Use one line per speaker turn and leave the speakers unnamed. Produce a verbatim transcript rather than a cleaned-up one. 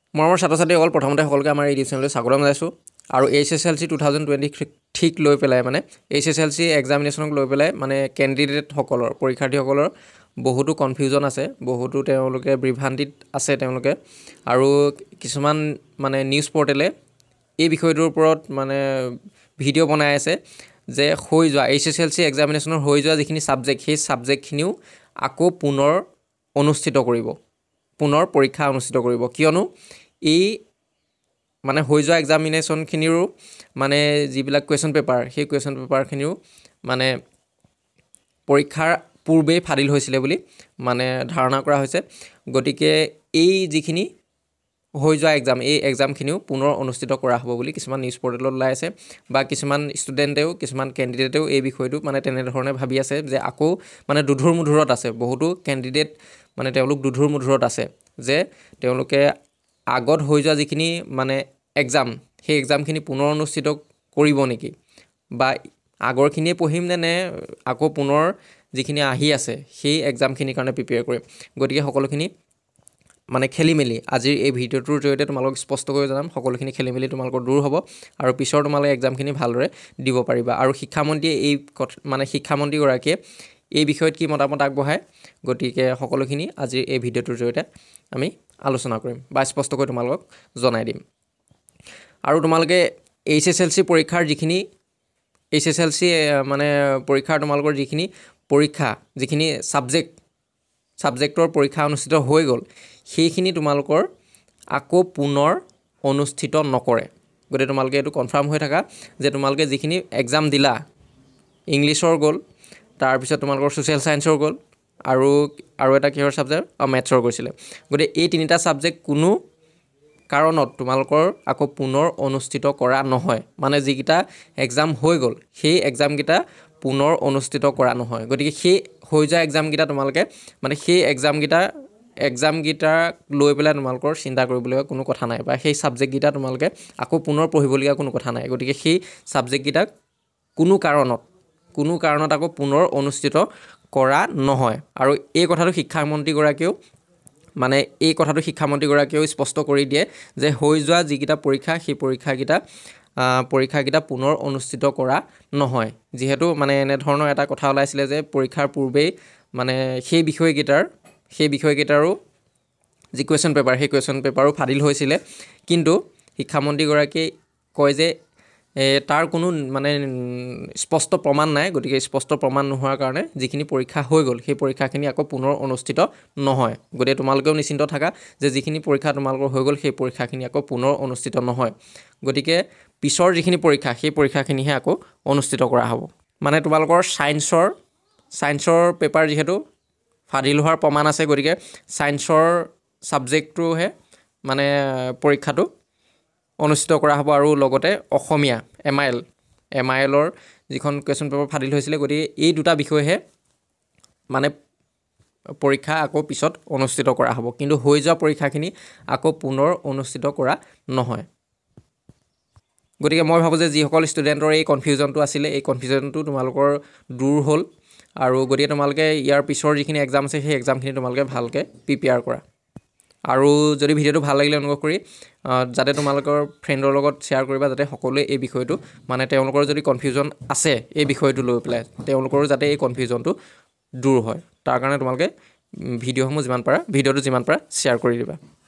মৰমৰ ছাত্ৰ-ছাত্ৰীসকল প্ৰথমতে সকলোকে আমাৰ এই চেনেললৈ স্বাগতম জনাইছোঁ আৰু H S L C two thousand twenty ঠিক লৈ পেলাই মানে এইচ এছ এল চি এক্সামিনেশ্যনক লৈ পেলাই মানে কেণ্ডিডেটসকলৰ পৰীক্ষাৰ্থীসকলৰ বহুতো কনফিউজন আছে, বহুতো তেওঁলোকে বিভ্ৰান্তিত আছে তেওঁলোকে আৰু কিছুমান মানে নিউজ পৰ্টেলে এই বিষয়টোৰ ওপৰত মানে ভিডিঅ' বনাই আছে যে হৈ যোৱা এইচ এছ এল চি এক্সামিনেশ্যনৰ হৈ যোৱা যিখিনি ছাবজেক্ট সেই ছাবজেক্টখিনিও আকৌ পুনৰ অনুষ্ঠিত কৰিব, পুনৰ পৰীক্ষা অনুষ্ঠিত কৰিব, কিয়নো এই মানে হৈ যোৱা এক্সামিনেশ্যনখিনিৰো মানে যিবিলাক কুৱেশ্যন পেপাৰ সেই কুৱেশ্যন পেপাৰখিনিও মানে পৰীক্ষাৰ পূৰ্বেই ফাদিল হৈছিলে বুলি মানে ধাৰণা কৰা হৈছে। গতিকে এই যিখিনি হৈ যোৱা এক্সাম এই এক্সামখিনিও পুনৰ অনুষ্ঠিত কৰা হ'ব বুলি কিছুমান নিউজ পৰ্টেলত ওলাই আছে বা কিছুমান ষ্টুডেণ্টেও কিছুমান কেণ্ডিডেটেও এই বিষয়টো মানে তেনেধৰণে ভাবি আছে যে আকৌ মানে দুধুৰ মুধুৰত আছে, বহুতো কেণ্ডিডেট মানে তেওঁলোক দুধুৰ মুধুৰত আছে যে তেওঁলোকে আগত হৈ যোৱা যিখিনি মানে এক্সাম সেই এক্সামখিনি পুনৰ অনুষ্ঠিত কৰিব নেকি বা আগৰখিনিয়ে পঢ়িম নে নে আকৌ পুনৰ যিখিনি আহি আছে সেই এক্সামখিনিৰ কাৰণে প্ৰিপেয়াৰ কৰিম। গতিকে সকলোখিনি মানে খেলি মেলি আজিৰ এই ভিডিঅ'টোৰ জৰিয়তে তোমালোক স্পষ্টকৈ জনাম, সকলোখিনি খেলি মেলি তোমালোকৰ দূৰ হ'ব আৰু পিছৰ তোমালোকে এক্সামখিনি ভালদৰে দিব পাৰিবা। আৰু শিক্ষামন্ত্ৰীয়ে এই মানে শিক্ষামন্ত্ৰীগৰাকীয়ে এই বিষয়ত কি মতামত আগবঢ়ায়, গতিকে সকলোখিনি আজিৰ এই ভিডিঅ'টোৰ জৰিয়তে আমি আলোচনা কৰিম বা স্পষ্টকৈ তোমালোকক জনাই দিম। আৰু তোমালোকে এইচ এছ এল চি পৰীক্ষাৰ যিখিনি এইচ এছ এল চি মানে পৰীক্ষাৰ তোমালোকৰ যিখিনি পৰীক্ষা যিখিনি ছাবজেক্ট ছাবজেক্টৰ পৰীক্ষা অনুষ্ঠিত হৈ গ'ল সেইখিনি তোমালোকৰ আকৌ পুনৰ অনুষ্ঠিত নকৰে। গতিকে তোমালোকে এইটো কনফাৰ্ম হৈ থাকা যে তোমালোকে যিখিনি এক্সাম দিলা, ইংলিছৰ গ'ল, তাৰপিছত তোমালোকৰ ছ'চিয়েল ছায়েন্সৰ গ'ল আৰু আৰু এটা কিহৰ ছাবজেক্ট অঁ মেথছৰ গৈছিলে। গতিকে এই তিনিটা ছাবজেক্ট কোনো কাৰণত তোমালোকৰ আকৌ পুনৰ অনুষ্ঠিত কৰা নহয়, মানে যিকেইটা এক্সাম হৈ গ'ল সেই এক্সামকেইটা পুনৰ অনুষ্ঠিত কৰা নহয়। গতিকে সেই হৈ যোৱা এক্সামকেইটা তোমালোকে মানে সেই এক্সামকেইটা এক্সামকেইটাক লৈ পেলাই তোমালোকৰ চিন্তা কৰিবলগীয়া কোনো কথা নাই বা সেই ছাবজেক্টকেইটা তোমালোকে আকৌ পুনৰ পঢ়িবলগীয়া কোনো কথা নাই। গতিকে সেই ছাবজেক্টকেইটাক কোনো কাৰণত কোনো কাৰণত আকৌ পুনৰ অনুষ্ঠিত কৰা নহয়। আৰু এই কথাটো শিক্ষামন্ত্ৰীগৰাকীয়েও মানে এই কথাটো শিক্ষামন্ত্ৰীগৰাকীয়েও স্পষ্ট কৰি দিয়ে যে হৈ যোৱা যিকেইটা পৰীক্ষা সেই পৰীক্ষাকেইটা পৰীক্ষাকেইটা পুনৰ অনুষ্ঠিত কৰা নহয়। যিহেতু মানে এনেধৰণৰ এটা কথা ওলাইছিলে যে পৰীক্ষাৰ পূৰ্বেই মানে সেই বিষয়কেইটাৰ সেই বিষয়কেইটাৰো যি কুৱেশ্যন পেপাৰ সেই কুৱেশ্যন পেপাৰো ফাদিল হৈছিলে, কিন্তু শিক্ষামন্ত্ৰীগৰাকীয়ে কয় যে তাৰ কোনো মানে স্পষ্ট প্ৰমাণ নাই। গতিকে স্পষ্ট প্ৰমাণ নোহোৱাৰ কাৰণে যিখিনি পৰীক্ষা হৈ গ'ল সেই পৰীক্ষাখিনি আকৌ পুনৰ অনুষ্ঠিত নহয়। গতিকে তোমালোকেও নিশ্চিন্ত থাকা যে যিখিনি পৰীক্ষা তোমালোকৰ হৈ গ'ল সেই পৰীক্ষাখিনি আকৌ পুনৰ অনুষ্ঠিত নহয়। গতিকে পিছৰ যিখিনি পৰীক্ষা সেই পৰীক্ষাখিনিহে আকৌ অনুষ্ঠিত কৰা হ'ব। মানে তোমালোকৰ ছায়েন্সৰ ছায়েন্সৰ পেপাৰ যিহেতু ফাদিল হোৱাৰ প্ৰমাণ আছে, গতিকে ছায়েন্সৰ ছাবজেক্টটোহে মানে পৰীক্ষাটো অনুষ্ঠিত কৰা হ'ব আৰু লগতে Asomiya M I L M I এলৰ যিখন কুৱেশ্যন পেপাৰ ফাদিল হৈছিলে। গতিকে এই দুটা বিষয়হে মানে পৰীক্ষা আকৌ পিছত অনুষ্ঠিত কৰা হ'ব, কিন্তু হৈ যোৱা পৰীক্ষাখিনি আকৌ পুনৰ অনুষ্ঠিত কৰা নহয়। গতিকে মই ভাবোঁ যে যিসকল ষ্টুডেণ্টৰ এই কনফিউজনটো আছিলে এই কনফিউজনটো তোমালোকৰ দূৰ হ'ল আৰু গতিকে তোমালোকে ইয়াৰ পিছৰ যিখিনি এক্সাম আছে সেই এক্সামখিনি তোমালোকে ভালকৈ প্ৰিপেয়াৰ কৰা। আৰু যদি ভিডিঅ'টো ভাল লাগিলে অনুগ্ৰহ কৰি যাতে তোমালোকৰ ফ্ৰেণ্ডৰ লগত শ্বেয়াৰ কৰিবা, যাতে সকলোৱে এই বিষয়টো মানে তেওঁলোকৰ যদি কনফিউজন আছে এই বিষয়টো লৈ পেলাই তেওঁলোকৰো যাতে এই কনফিউজনটো দূৰ হয়, তাৰ কাৰণে তোমালোকে ভিডিঅ'সমূহ যিমান পাৰা ভিডিঅ'টো যিমান পাৰা শ্বেয়াৰ কৰি দিবা।